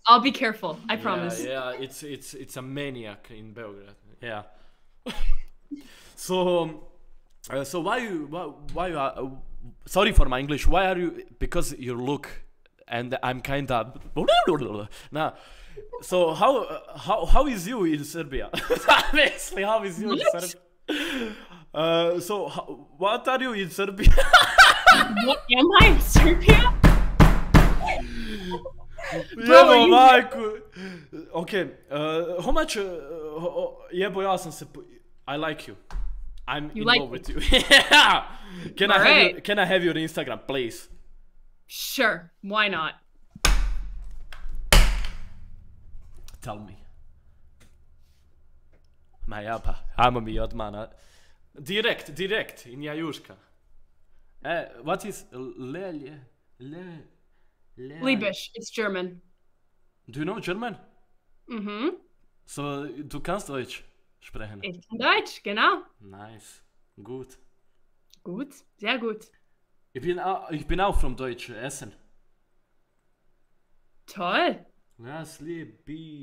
I'll be careful. I promise. Yeah, it's a maniac in Belgrade. Yeah. So, so why you are? Sorry for my English. Why are you? Because your look, and I'm kinda. Nah. So how is you in Serbia? Honestly, how is you in Serbia? So what are you in Serbia? What am I in Serbia? Jebo majku. Okay, how much? Jebo, ja sam se. I like you. I'm in love with you. Yeah. Can I have your Instagram, please? Sure. Why not? Tell me. Ma ja pa, ajmo mi odmah. Direkt, in Jajuška. What is Liebisch. It's German. Do you know German? Mhm. So, du kannst Deutsch sprechen? Ich kann Deutsch, genau. Nice. Gut. Gut, sehr gut. Ich bin auch vom Deutsch Essen. Toll. Ja, es lieb.